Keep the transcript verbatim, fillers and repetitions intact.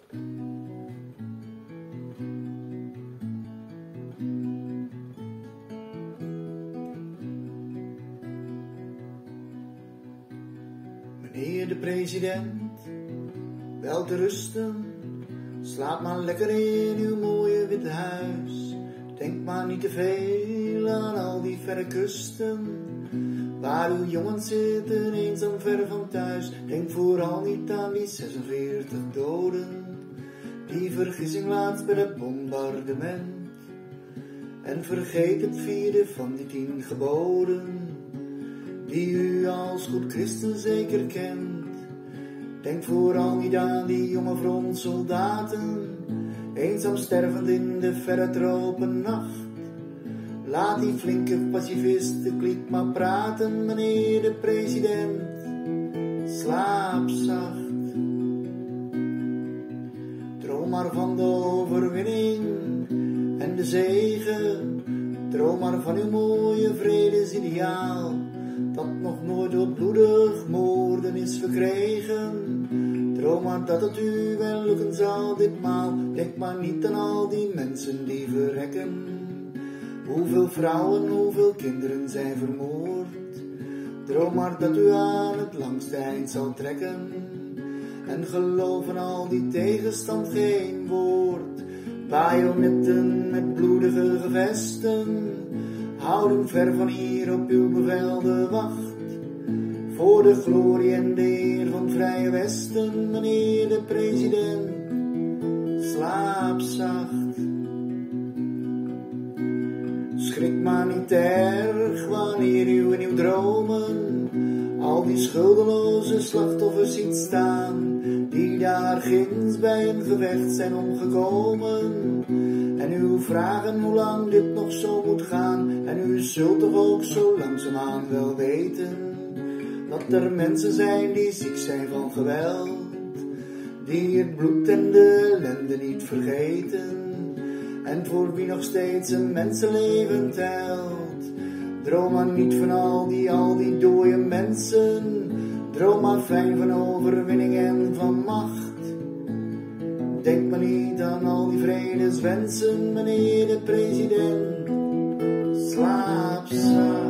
Meneer de president, wel te rusten, slaap maar lekker in uw mooie witte huis. Denk maar niet te veel aan al die verre kusten, waar uw jongens zitten eenzaam ver van thuis. Denk vooral niet aan die zesenveertig doden, die vergissing laatst bij het bombardement. En vergeet het vierde van die tien geboden, die u als goed christen zeker kent. Denk vooral niet aan die jonge frontsoldaten, eenzaam stervend in de verre tropennacht. Laat die flinke pacifisten kliek maar praten, meneer de president, slaap zacht. Droom maar van de overwinning en de zegen, droom maar van uw mooie vredesideaal, dat nog nooit door bloedig moorden is verkregen. Droom maar dat het u wel lukken zal ditmaal. Denk maar niet aan al die mensen die verrekken, hoeveel vrouwen, hoeveel kinderen zijn vermoord. Droom maar dat u aan het langste eind zal trekken, en geloof aan al die tegenstand geen woord. Bajonetten met bloedige gevesten houden ver van hier op uw bevel de wacht, voor de glorie en de eer van vrije Westen, meneer de president, slaap zacht. Schrik maar niet erg wanneer u in uw dromen al die schuldeloze slachtoffers ziet staan, die daar ginds bij een gevecht zijn omgekomen. En u vragen hoe lang dit nog zo moet gaan, en u zult toch ook zo langzaamaan wel weten dat er mensen zijn die ziek zijn van geweld, die het bloed en de ellende niet vergeten, en voor wie nog steeds een mensenleven telt. Droom maar niet van al die, al die dode mensen, droom maar fijn van overwinning en van macht. Denk maar niet aan al die vredeswensen, meneer de president, slaap zacht.